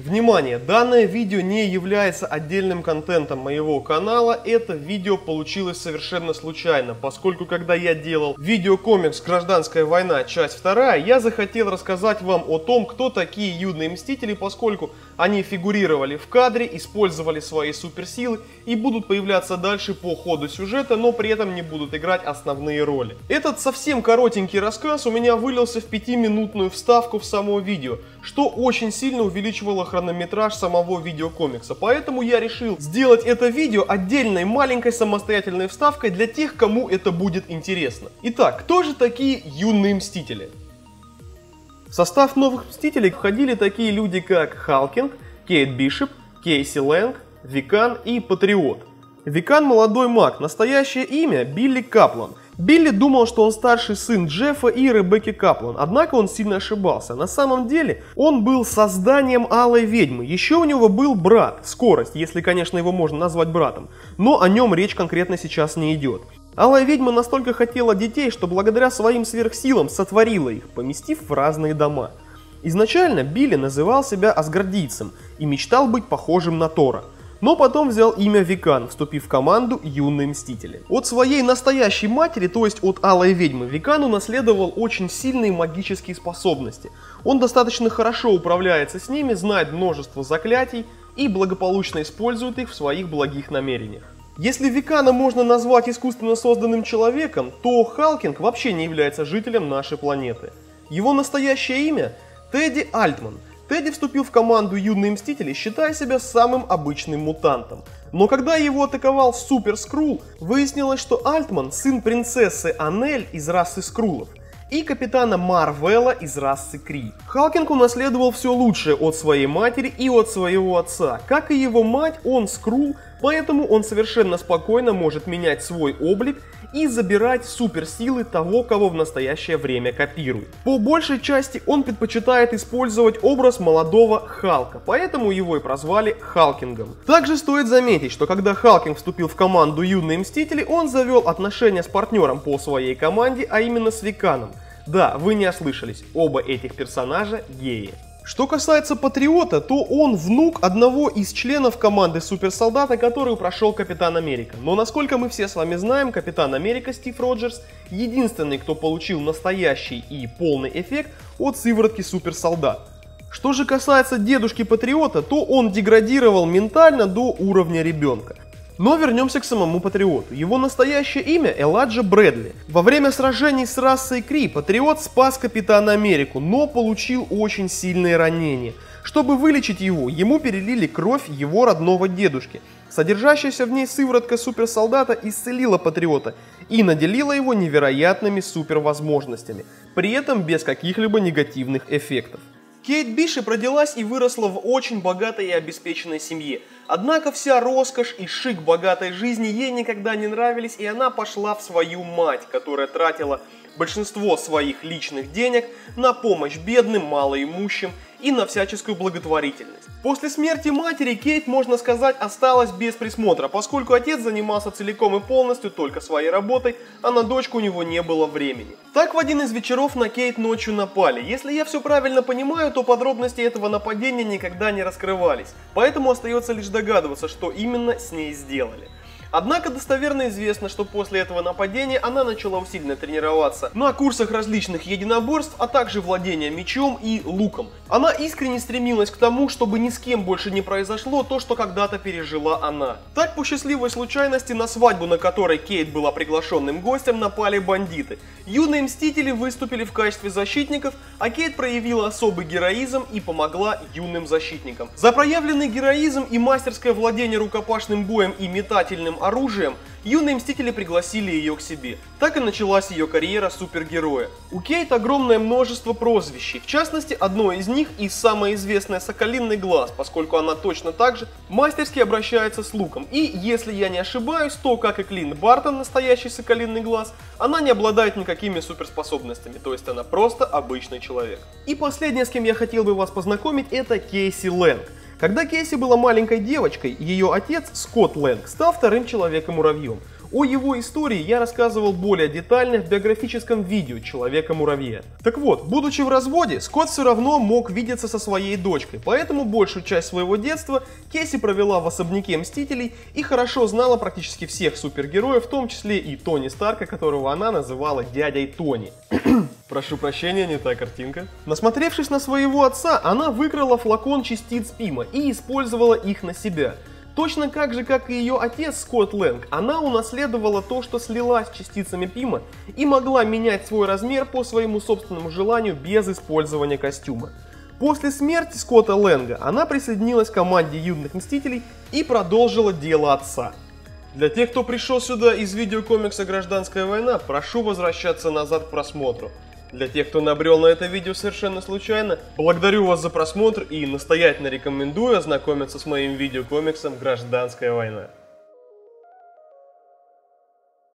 Внимание! Данное видео не является отдельным контентом моего канала. Это видео получилось совершенно случайно, поскольку когда я делал видеокомикс «Гражданская война. Часть 2», я захотел рассказать вам о том, кто такие юные мстители, поскольку они фигурировали в кадре, использовали свои суперсилы и будут появляться дальше по ходу сюжета, но при этом не будут играть основные роли. Этот совсем коротенький рассказ у меня вылился в 5-минутную вставку в само видео, что очень сильно увеличивало хронометраж самого видеокомикса. Поэтому я решил сделать это видео отдельной маленькой самостоятельной вставкой для тех, кому это будет интересно. Итак, кто же такие юные мстители? В состав новых мстителей входили такие люди, как Халкинг, Кейт Бишоп, Кейси Лэнг, Викан и Патриот. Викан молодой маг, настоящее имя Билли Каплан. Билли думал, что он старший сын Джеффа и Ребекки Каплан, однако он сильно ошибался. На самом деле он был созданием Алой Ведьмы. Еще у него был брат, Скорость, если, конечно, его можно назвать братом. Но о нем речь конкретно сейчас не идет. Алая Ведьма настолько хотела детей, что благодаря своим сверхсилам сотворила их, поместив в разные дома. Изначально Билли называл себя асгардийцем и мечтал быть похожим на Тора. Но потом взял имя Викан, вступив в команду Юные Мстители. От своей настоящей матери, то есть от Алой Ведьмы, Викан унаследовал очень сильные магические способности. Он достаточно хорошо управляется с ними, знает множество заклятий и благополучно использует их в своих благих намерениях. Если Викана можно назвать искусственно созданным человеком, то Халкинг вообще не является жителем нашей планеты. Его настоящее имя – Тедди Альтман. Тедди вступил в команду Юные Мстители, считая себя самым обычным мутантом. Но когда его атаковал Супер Скрул, выяснилось, что Альтман – сын принцессы Анель из расы Скрулов и капитана Марвела из расы Кри. Халкинг унаследовал все лучшее от своей матери и от своего отца. Как и его мать, он Скрул, поэтому он совершенно спокойно может менять свой облик и забирать суперсилы того, кого в настоящее время копирует. По большей части он предпочитает использовать образ молодого Халка, поэтому его и прозвали Халкингом. Также стоит заметить, что когда Халкинг вступил в команду Юные Мстители, он завел отношения с партнером по своей команде, а именно с Виканом. Да, вы не ослышались, оба этих персонажа геи. Что касается Патриота, то он внук одного из членов команды Суперсолдата, который прошел Капитан Америка. Но насколько мы все с вами знаем, Капитан Америка Стив Роджерс единственный, кто получил настоящий и полный эффект от сыворотки Суперсолдат. Что же касается дедушки Патриота, то он деградировал ментально до уровня ребенка. Но вернемся к самому Патриоту. Его настоящее имя Эладжа Брэдли. Во время сражений с расой Кри Патриот спас Капитана Америку, но получил очень сильные ранения. Чтобы вылечить его, ему перелили кровь его родного дедушки. Содержащаяся в ней сыворотка суперсолдата исцелила Патриота и наделила его невероятными супервозможностями, при этом без каких-либо негативных эффектов. Кейт Бишоп родилась и выросла в очень богатой и обеспеченной семье. Однако вся роскошь и шик богатой жизни ей никогда не нравились, и она пошла в свою мать, которая тратила большинство своих личных денег на помощь бедным, малоимущим и на всяческую благотворительность. После смерти матери Кейт, можно сказать, осталась без присмотра, поскольку отец занимался целиком и полностью только своей работой, а на дочку у него не было времени. Так в один из вечеров на Кейт ночью напали. Если я все правильно понимаю, то подробности этого нападения никогда не раскрывались, поэтому остается лишь догадываться, что именно с ней сделали. Однако достоверно известно, что после этого нападения она начала усиленно тренироваться на курсах различных единоборств, а также владения мечом и луком. Она искренне стремилась к тому, чтобы ни с кем больше не произошло то, что когда-то пережила она. Так, по счастливой случайности, на свадьбу, на которой Кейт была приглашенным гостем, напали бандиты. Юные Мстители выступили в качестве защитников, а Кейт проявила особый героизм и помогла юным защитникам. За проявленный героизм и мастерское владение рукопашным боем и метательным оружием, Юные Мстители пригласили ее к себе. Так и началась ее карьера супергероя. У Кейт огромное множество прозвищей, в частности, одно из них и самое известное — Соколиный глаз, поскольку она точно так же мастерски обращается с луком. И, если я не ошибаюсь, то, как и Клинт Бартон, настоящий Соколиный глаз, она не обладает никакими суперспособностями, то есть она просто обычный человек. И последнее, с кем я хотел бы вас познакомить, это Кейси Лэнг. Когда Кейси была маленькой девочкой, ее отец, Скотт Лэнг, стал вторым Человеком-муравьем. О его истории я рассказывал более детально в биографическом видео «Человека-муравья». Так вот, будучи в разводе, Скотт все равно мог видеться со своей дочкой, поэтому большую часть своего детства Кэсси провела в особняке Мстителей и хорошо знала практически всех супергероев, в том числе и Тони Старка, которого она называла дядей Тони. Прошу прощения, не та картинка. Насмотревшись на своего отца, она выкрала флакон частиц Пима и использовала их на себя. Точно так же, как и ее отец Скотт Лэнг, она унаследовала то, что слилась с частицами Пима и могла менять свой размер по своему собственному желанию без использования костюма. После смерти Скотта Лэнга она присоединилась к команде Юных Мстителей и продолжила дело отца. Для тех, кто пришел сюда из видеокомикса «Гражданская война», прошу возвращаться назад к просмотру. Для тех, кто набрел на это видео совершенно случайно, благодарю вас за просмотр и настоятельно рекомендую ознакомиться с моим видеокомиксом «Гражданская война».